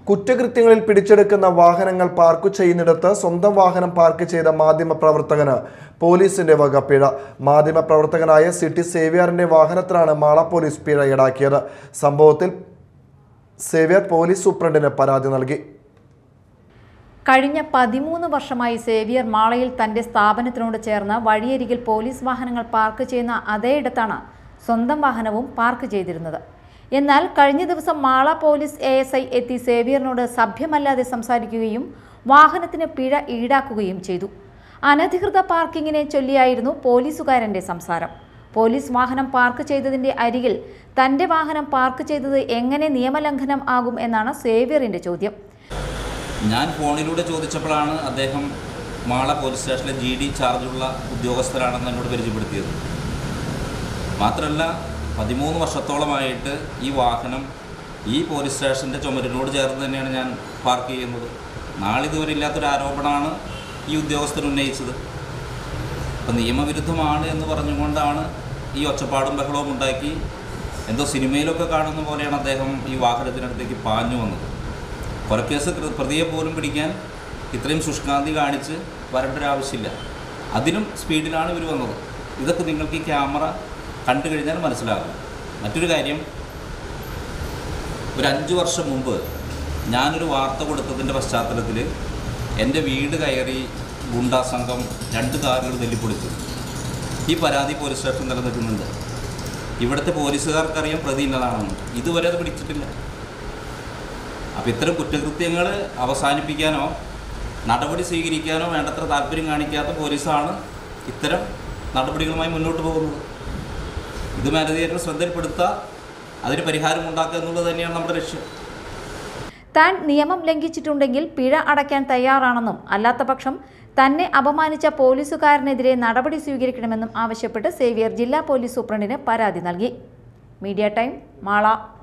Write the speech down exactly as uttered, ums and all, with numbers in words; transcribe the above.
കുറ്റകൃത്യങ്ങളിൽ പിടിച്ചെടുക്കുന്ന വാഹനങ്ങൾ പാർക്ക് ചെയ്യുന്നിടത്ത് സ്വന്തം വാഹനം പാർക്ക് ചെയ്ത മാധ്യമപ്രവർത്തകന് പോലീസിന്റെ വക പിഴ. മാധ്യമപ്രവർത്തകനായ സിറ്റി സേവ്യറിന്റെ വാഹനത്തിലാണ് മാള പോലീസ് പിഴ ഈടാക്കിയത്. സംഭവത്തിൽ സേവ്യർ പോലീസ് സൂപ്രണ്ടിന് പരാതി നൽകി. കഴിഞ്ഞ പതിമൂന്ന് വർഷമായി സേവ്യർ മാളയിൽ തന്റെ സ്ഥാപനത്തിനോട് ചേർന്ന് വഴിയരികിൽ പോലീസ് വാഹനങ്ങൾ പാർക്ക് ചെയ്യുന്ന അതേയിടത്താണ് സ്വന്തം വാഹനവും പാർക്ക് ചെയ്തിരുന്നത്. എന്നാൽ കഴിഞ്ഞ ദിവസം Mala police A S I എത്തി സേവ്യറിനോട് സഭ്യമല്ലാതെ സംസാരിക്കുകയും വാഹനത്തിന് പിഴ ഈടാക്കുകയും ചെയ്തു. അനധികൃത പാർക്കിങ്ങിനെ ചൊല്ലിയായിരുന്നു പോലീസുകാരന്റെ സംസാരം. പോലീസ് വാഹനം പാർക്ക് ചെയ്തതിന്റെ അരികിൽ തന്റെ വാഹനം പാർക്ക് ചെയ്തത് എങ്ങനെ നിയമലംഘനം ആകും എന്നാണ് സേവ്യറിന്റെ ചോദ്യം. ഞാൻ ഫോണിലൂടെ ചോദിച്ചപ്പോഴാണ് അദ്ദേഹം മാള പോലീസ് സ്റ്റേഷനിലെ ജി ഡി ചാർജുള്ള ഉദ്യോഗസ്ഥരാണെന്ന് എന്നോട് പരിചയപ്പെടുത്തിയത്. മാത്രമല്ല, പതിമൂന്ന് വർഷത്തോളമായിട്ട് ഈ വാഹനം ഈ പോലീസ് സ്റ്റേഷൻ്റെ ചുമരിനോട് ചേർന്ന് തന്നെയാണ് ഞാൻ പാർക്ക് ചെയ്യുന്നത്. നാളിതുവരെ ഇല്ലാത്തൊരു ആരോപണമാണ് ഈ ഉദ്യോഗസ്ഥൻ ഉന്നയിച്ചത്. അപ്പം നിയമവിരുദ്ധമാണ് എന്ന് പറഞ്ഞുകൊണ്ടാണ് ഈ ഒച്ചപ്പാടും ബഹളവും ഉണ്ടാക്കി. എന്തോ സിനിമയിലൊക്കെ കാണുന്ന പോലെയാണ് അദ്ദേഹം ഈ വാഹനത്തിനടുത്തേക്ക് പാഞ്ഞു വന്നത്. കൊലക്കേസ് പ്രതിയെ പോലും പിടിക്കാൻ ഇത്രയും ശുഷ്കാന്തി കാണിച്ച് വരേണ്ട ഒരു ആവശ്യമില്ല. അതിനും സ്പീഡിലാണ് ഇവർ വന്നത്. ഇതൊക്കെ നിങ്ങൾക്ക് ഈ ക്യാമറ കണ്ടു കഴിഞ്ഞാൽ മനസ്സിലാകും. മറ്റൊരു കാര്യം, ഒരു അഞ്ച് വർഷം മുമ്പ് ഞാനൊരു വാർത്ത കൊടുത്തതിൻ്റെ പശ്ചാത്തലത്തിൽ എൻ്റെ വീട് കയറി ഗുണ്ടാ സംഘം രണ്ട് കാറുകൾ തല്ലിപ്പൊളിച്ചു. ഈ പരാതി പോലീസ് സ്റ്റേഷൻ നിലനിൽക്കുന്നുണ്ട്. ഇവിടുത്തെ പോലീസുകാർക്കറിയാം പ്രതി ഇന്നതാണെന്ന്. ഇതുവരെ അത് പിടിച്ചിട്ടില്ല. അപ്പോൾ ഇത്തരം കുറ്റകൃത്യങ്ങൾ അവസാനിപ്പിക്കാനോ നടപടി സ്വീകരിക്കാനോ വേണ്ടത്ര താല്പര്യം കാണിക്കാത്ത പോലീസാണ് ഇത്തരം നടപടികളുമായി മുന്നോട്ട് പോകുന്നത്. ഇത് മേലധികാരികൾ ശ്രദ്ധയിൽപ്പെടുത്തുക, അതിന് പരിഹാരം ഉണ്ടാക്കുക എന്നുള്ളത് തന്നെയാണ് നമ്മുടെ ലക്ഷ്യം. താൻ നിയമം ലംഘിച്ചിട്ടുണ്ടെങ്കിൽ പിഴ അടയ്ക്കാൻ തയ്യാറാണെന്നും അല്ലാത്ത പക്ഷം തന്നെ അപമാനിച്ച പോലീസുകാരനെതിരെ നടപടി സ്വീകരിക്കണമെന്നും ആവശ്യപ്പെട്ട് സേവ്യർ ജില്ലാ പോലീസ് സൂപ്രണ്ടിന് പരാതി നൽകി. Media time, Mala.